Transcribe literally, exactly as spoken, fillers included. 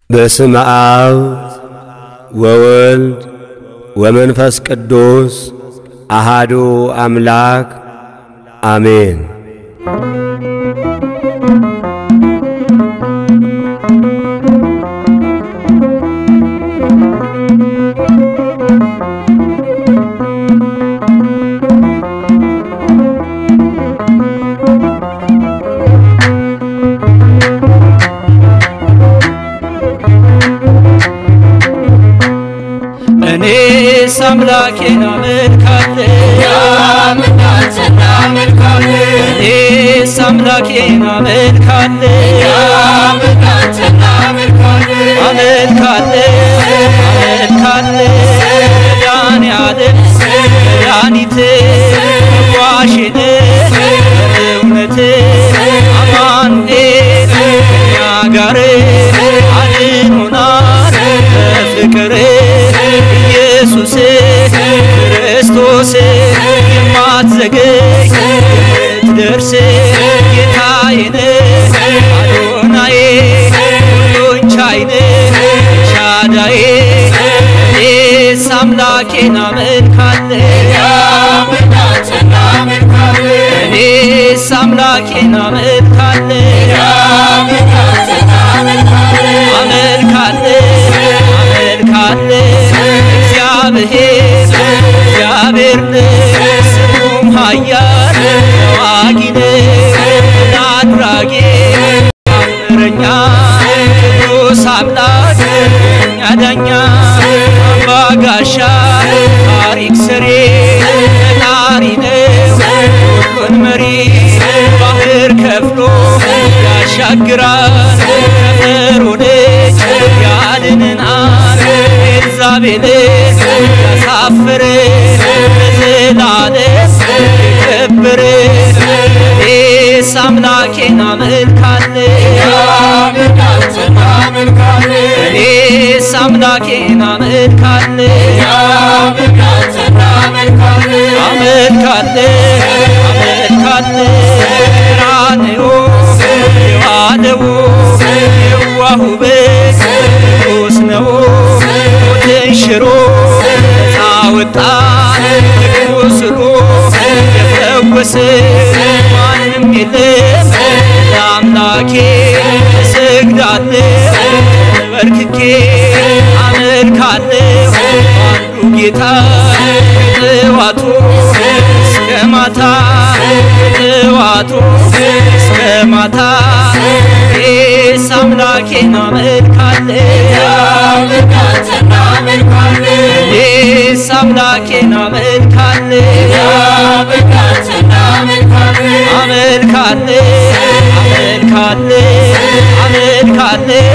በስመ አብ ወወልድ ወመንፈስ ቅዱስ አሃዱ አምላክ አሜን። እኔስ አምላኬን አመልካለሁ ያመልካልና አመልካለሁ እኔስ አምላኬን አመልካለሁ ያመልካልና አመልካለሁ አመልካለሁ አመልካለሁ መድኃኒዓለም መድኃኒቴ ዋሽኔ እውነቴ አማኑኤል ከእኛ ጋር አድኖናል በፍቅር ኢየሱስ ክርስቶስ የማትዘገይ የምትደርስ ጌታዬ ነህ አዶናዬ ሁሉን ቻይ ነህ ኤልሻዳይ እኔስ አምላኬን አመልካለሁ እኔስ አምላኬን አመልካለሁ አመልካለሁ አመልካለሁ እግዚአብሔር እግዚአብሔር ስሙም ኃያል ተዋጊ ድል አድራጊ ታምረኛ ቅዱስ አምላክ እኛ ዳኛ አምባ ጋሻ ታሪክ ሰሪ ፈጣሪ ነው ሁሉን መሪ ባህር ከፍሎ ያሻግራል ከፈርዖን እጅ ያድነናል ኤልዛቤልን ያሳፈረ ለዘላለም የከበረ እኔስ አምላኬን አመልካለሁ እኔስ አምላኬን አመልካለሁ አመልካለሁ አመልካለሁ ቀራንዮ የዋለው የዋሁ በግ ንጉሥ ነው ሞትን ሽሮ ነፃ ወጣን ከቁስሉ የፈወሰ ማንም የለም ለአምላኬ እሰግዳለሁ ተንበርክኬ አመልካለሁ አንዱ ጌታ ከጠዋቱ እስከ ማታ ከጠዋቱ እስከ ማታ እኔስ አምላኬን አመልካለሁ እኔስ አምላኬን አመልካለሁ አመልካለሁ አመልካለሁ አመልካለሁ